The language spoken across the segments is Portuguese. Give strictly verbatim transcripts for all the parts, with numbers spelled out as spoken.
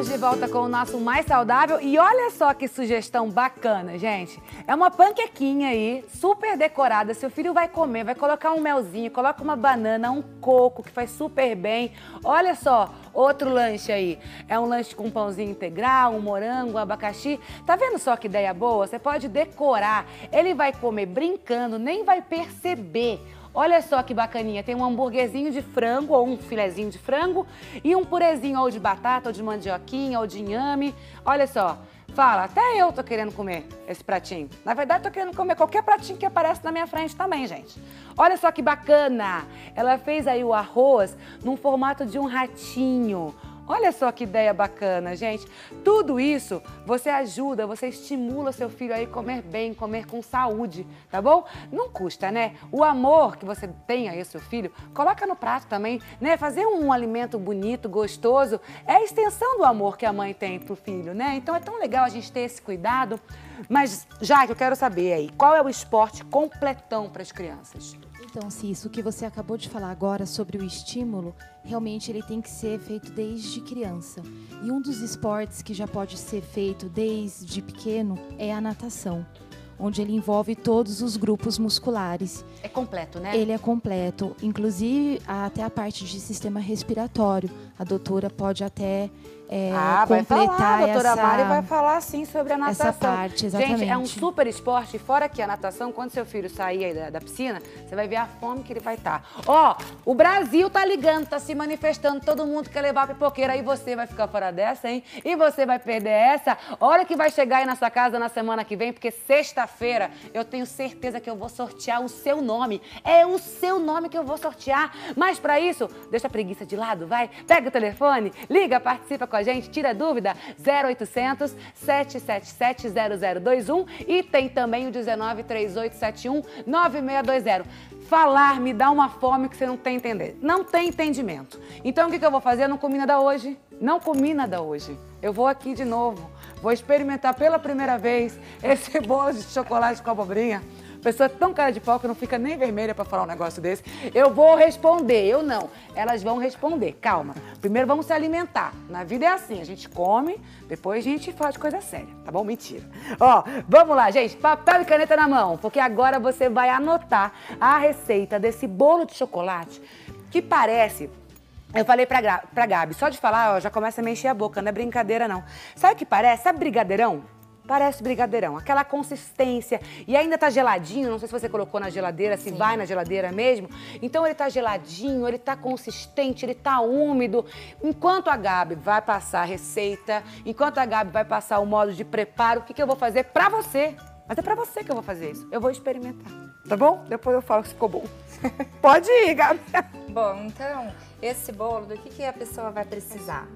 Estamos de volta com o nosso Mais Saudável e olha só que sugestão bacana, gente. É uma panquequinha aí, super decorada. Seu filho vai comer, vai colocar um melzinho, coloca uma banana, um coco, que faz super bem. Olha só, outro lanche aí. É um lanche com pãozinho integral, um morango, um abacaxi. Tá vendo só que ideia boa? Você pode decorar. Ele vai comer brincando, nem vai perceber. Olha só que bacaninha, tem um hambúrguerzinho de frango ou um filezinho de frango e um purezinho ou de batata, ou de mandioquinha, ou de inhame. Olha só, fala, até eu tô querendo comer esse pratinho. Na verdade, tô querendo comer qualquer pratinho que aparece na minha frente também, gente. Olha só que bacana, ela fez aí o arroz num formato de um ratinho. Olha só que ideia bacana, gente. Tudo isso você ajuda, você estimula seu filho aí a comer bem, comer com saúde, tá bom? Não custa, né? O amor que você tem aí, seu filho, coloca no prato também, né? Fazer um alimento bonito, gostoso, é a extensão do amor que a mãe tem pro filho, né? Então é tão legal a gente ter esse cuidado. Mas, Jaque, eu quero saber aí, qual é o esporte completão para as crianças? Então, Cis, o que você acabou de falar agora sobre o estímulo, realmente ele tem que ser feito desde criança. E um dos esportes que já pode ser feito desde pequeno é a natação, onde ele envolve todos os grupos musculares. É completo, né? Ele é completo, inclusive até a parte de sistema respiratório. A doutora pode até é, ah, vai completar falar, a doutora essa, Mari vai falar sim sobre a natação. Essa parte, exatamente. Gente, é um super esporte, fora que a natação, quando seu filho sair aí da, da piscina, você vai ver a fome que ele vai estar. Ó, o Brasil tá ligando, tá se manifestando, todo mundo quer levar a pipoqueira, aí você vai ficar fora dessa, hein? E você vai perder essa. Olha que vai chegar aí na sua casa na semana que vem, porque sexta-feira eu tenho certeza que eu vou sortear o seu nome. É o seu nome que eu vou sortear. Mas pra isso, deixa a preguiça de lado, vai. Pega o telefone, liga, participa com a gente, tira dúvida, zero oitocentos, sete sete sete, zero zero dois um e tem também o dezenove, trinta e oito, setenta e um, noventa e seis vinte. Falar me dá uma fome que você não tem entender. Não tem entendimento. Então o que, que eu vou fazer? Eu não comi nada hoje. Não comi nada hoje. Eu vou aqui de novo. Vou experimentar pela primeira vez esse bolo de chocolate com abobrinha. Pessoa tão cara de pau que não fica nem vermelha pra falar um negócio desse. Eu vou responder, eu não. Elas vão responder, calma. Primeiro vamos se alimentar. Na vida é assim, a gente come, depois a gente fala de coisa séria, tá bom? Mentira. Ó, vamos lá, gente, papel e caneta na mão, porque agora você vai anotar a receita desse bolo de chocolate que parece... Eu falei pra, pra Gabi, só de falar, ó, já começa a me encher a boca, não é brincadeira não. Sabe o que parece? Sabe brigadeirão? Parece brigadeirão, aquela consistência. E ainda tá geladinho, não sei se você colocou na geladeira, se Sim. vai na geladeira mesmo. Então ele tá geladinho, ele tá consistente, ele tá úmido. Enquanto a Gabi vai passar a receita, enquanto a Gabi vai passar o modo de preparo, o que, que eu vou fazer pra você? Mas é pra você que eu vou fazer isso. Eu vou experimentar, tá bom? Depois eu falo se ficou bom. Pode ir, Gabi. Bom, então, esse bolo, do que, que a pessoa vai precisar?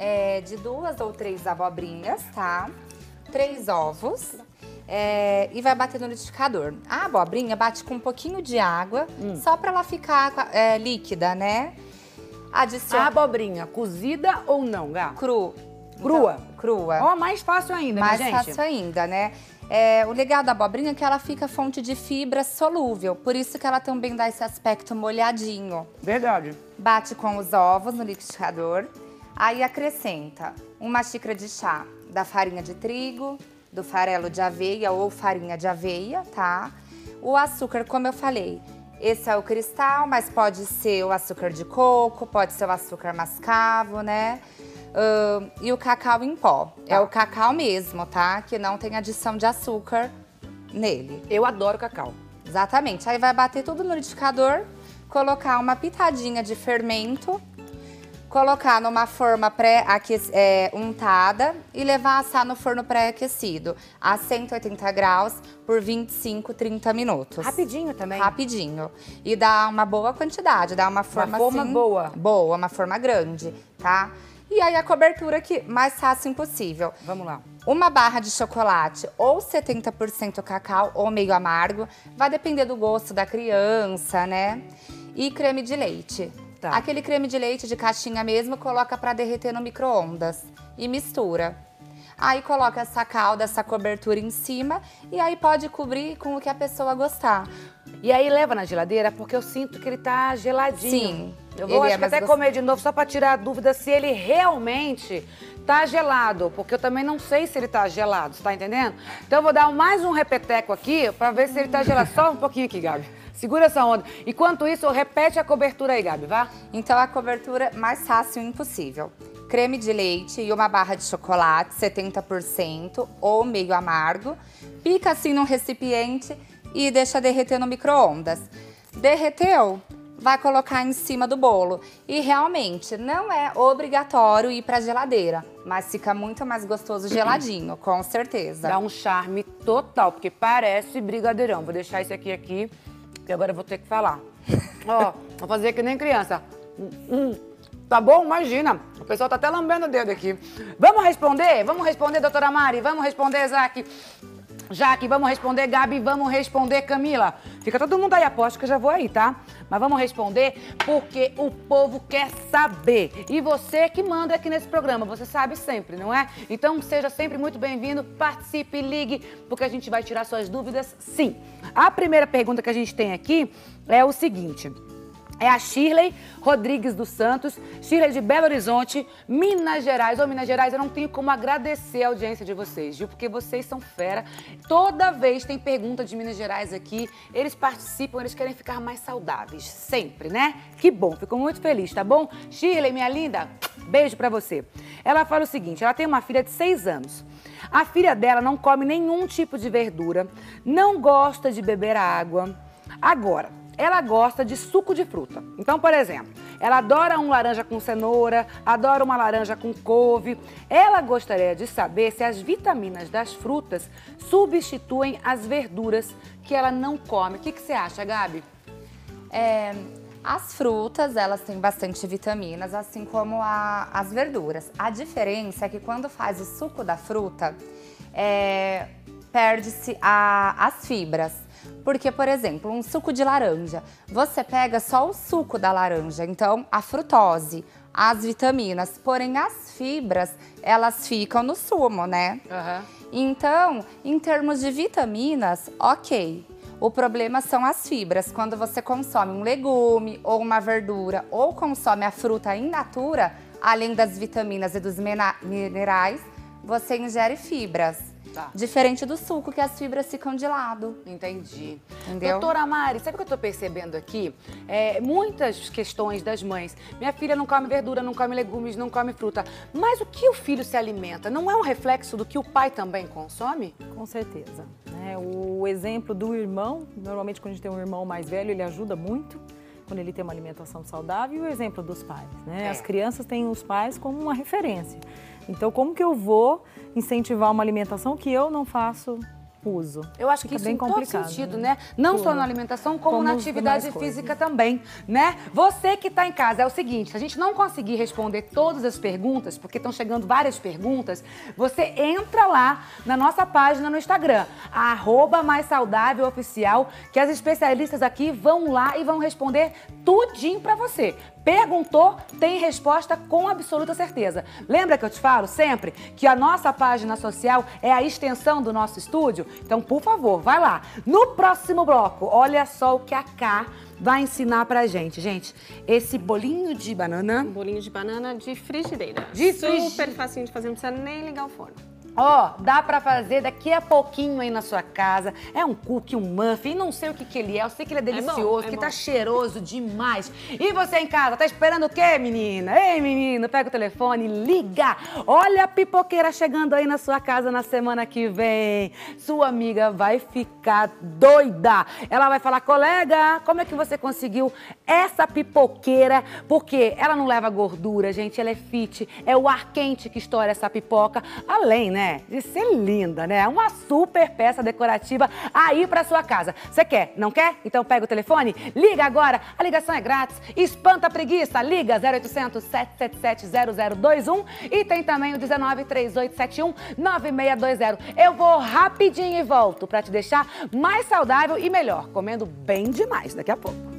É de duas ou três abobrinhas, tá? Três ovos é, e vai bater no liquidificador. A abobrinha bate com um pouquinho de água, hum. só pra ela ficar é, líquida, né? Adiciona... A abobrinha, cozida ou não, Gá? Cru. Crua? Então, crua. Ó, mais fácil ainda, mais né, gente? Mais fácil ainda, né? É, o legal da abobrinha é que ela fica fonte de fibra solúvel, por isso que ela também dá esse aspecto molhadinho. Verdade. Bate com os ovos no liquidificador, aí acrescenta uma xícara de chá da farinha de trigo, do farelo de aveia ou farinha de aveia, tá? O açúcar, como eu falei, esse é o cristal, mas pode ser o açúcar de coco, pode ser o açúcar mascavo, né? Uh, e o cacau em pó. Tá. É o cacau mesmo, tá? Que não tem adição de açúcar nele. Eu adoro cacau. Exatamente. Aí vai bater tudo no liquidificador, colocar uma pitadinha de fermento, colocar numa forma pré-untada e levar a assar no forno pré-aquecido a cento e oitenta graus por vinte e cinco, trinta minutos. Rapidinho também? Rapidinho. E dá uma boa quantidade, dá uma forma Uma forma assim, boa. Boa, uma forma grande, tá? E aí a cobertura que mais fácil impossível. Vamos lá. Uma barra de chocolate ou setenta por cento cacau ou meio amargo, vai depender do gosto da criança, né? E creme de leite. Tá. Aquele creme de leite de caixinha mesmo, coloca pra derreter no micro-ondas e mistura. Aí coloca essa calda, essa cobertura em cima e aí pode cobrir com o que a pessoa gostar. E aí leva na geladeira porque eu sinto que ele tá geladinho. Sim. Eu vou ele acho é que mais até gostoso. comer de novo só pra tirar a dúvida se ele realmente tá gelado. Porque eu também não sei se ele tá gelado, você tá entendendo? Então eu vou dar mais um repeteco aqui pra ver se ele tá gelado. Só um pouquinho aqui, Gabi. Segura essa onda. Enquanto isso, repete a cobertura aí, Gabi, vá. Então a cobertura mais fácil impossível. Creme de leite e uma barra de chocolate, setenta por cento ou meio amargo. Pica assim num recipiente e deixa derreter no micro-ondas. Derreteu? Vai colocar em cima do bolo. E realmente, não é obrigatório ir pra geladeira, mas fica muito mais gostoso geladinho, com certeza. Dá um charme total, porque parece brigadeirão. Vou deixar esse aqui aqui, e agora eu vou ter que falar. Ó, vou fazer que nem criança. Hum, hum. Tá bom? Imagina. O pessoal tá até lambendo o dedo aqui. Vamos responder? Vamos responder, doutora Mari? Vamos responder, Zaque? Jaque, vamos responder, Gabi, vamos responder, Camila. Fica todo mundo aí, aposto que eu já vou aí, tá? Mas vamos responder porque o povo quer saber. E você que manda aqui nesse programa, você sabe sempre, não é? Então seja sempre muito bem-vindo, participe, ligue, porque a gente vai tirar suas dúvidas, sim. A primeira pergunta que a gente tem aqui é o seguinte... É a Shirley Rodrigues dos Santos, Shirley de Belo Horizonte, Minas Gerais. Ô, Minas Gerais, eu não tenho como agradecer a audiência de vocês, viu? Porque vocês são fera. Toda vez tem pergunta de Minas Gerais aqui, eles participam, eles querem ficar mais saudáveis, sempre, né? Que bom, fico muito feliz, tá bom? Shirley, minha linda, beijo pra você. Ela fala o seguinte, ela tem uma filha de seis anos. A filha dela não come nenhum tipo de verdura, não gosta de beber água. Agora... ela gosta de suco de fruta. Então, por exemplo, ela adora um laranja com cenoura, adora uma laranja com couve. Ela gostaria de saber se as vitaminas das frutas substituem as verduras que ela não come. O que, que você acha, Gabi? É, as frutas, elas têm bastante vitaminas, assim como a, as verduras. A diferença é que quando faz o suco da fruta, é, perde-se as fibras. Porque, por exemplo, um suco de laranja, você pega só o suco da laranja, então a frutose, as vitaminas, porém as fibras, elas ficam no sumo, né? Uhum. Então, em termos de vitaminas, ok. O problema são as fibras. Quando você consome um legume ou uma verdura ou consome a fruta in natura, além das vitaminas e dos minerais, você ingere fibras. Tá. Diferente do suco, que as fibras ficam de lado. Entendi. Entendeu? Doutora Mari, sabe o que eu tô percebendo aqui? É, muitas questões das mães. Minha filha não come verdura, não come legumes, não come fruta. Mas o que o filho se alimenta não é um reflexo do que o pai também consome? Com certeza. É, o exemplo do irmão, normalmente quando a gente tem um irmão mais velho, ele ajuda muito quando ele tem uma alimentação saudável, e o exemplo dos pais, né? É. As crianças têm os pais como uma referência. Então, como que eu vou incentivar uma alimentação que eu não faço uso? Eu acho Fica que isso bem em todo complicado, sentido, né? né? Não Tudo. só na alimentação, como, Como na nas atividade demais física coisas. também, né? Você que tá em casa, é o seguinte, se a gente não conseguir responder todas as perguntas, porque estão chegando várias perguntas, você entra lá na nossa página no Instagram, arroba Mais Saudável Oficial, que as especialistas aqui vão lá e vão responder tudinho pra você. Perguntou, tem resposta com absoluta certeza. Lembra que eu te falo sempre que a nossa página social é a extensão do nosso estúdio? Então, por favor, vai lá. No próximo bloco, olha só o que a Ká vai ensinar pra gente. Gente, esse bolinho de banana... Um bolinho de banana de frigideira. De Super frigi- facinho de fazer, não precisa nem ligar o forno. Ó, dá pra fazer daqui a pouquinho aí na sua casa. É um cookie, um muffin, não sei o que que ele é. Eu sei que ele é delicioso, bom, é que bom. tá cheiroso demais. E você em casa, tá esperando o quê, menina? Ei, menino, pega o telefone, liga. Olha a pipoqueira chegando aí na sua casa na semana que vem. Sua amiga vai ficar doida. Ela vai falar, colega, como é que você conseguiu essa pipoqueira? Porque ela não leva gordura, gente, ela é fit. É o ar quente que estoura essa pipoca. Além, né? De ser linda, né? Uma super peça decorativa aí pra sua casa. Você quer? Não quer? Então pega o telefone, liga agora. A ligação é grátis. Espanta a preguiça. Liga zero oitocentos, sete sete sete, zero zero dois um e tem também o dezenove, trinta e oito setenta e um, noventa e seis vinte. Eu vou rapidinho e volto pra te deixar mais saudável e melhor, comendo bem demais daqui a pouco.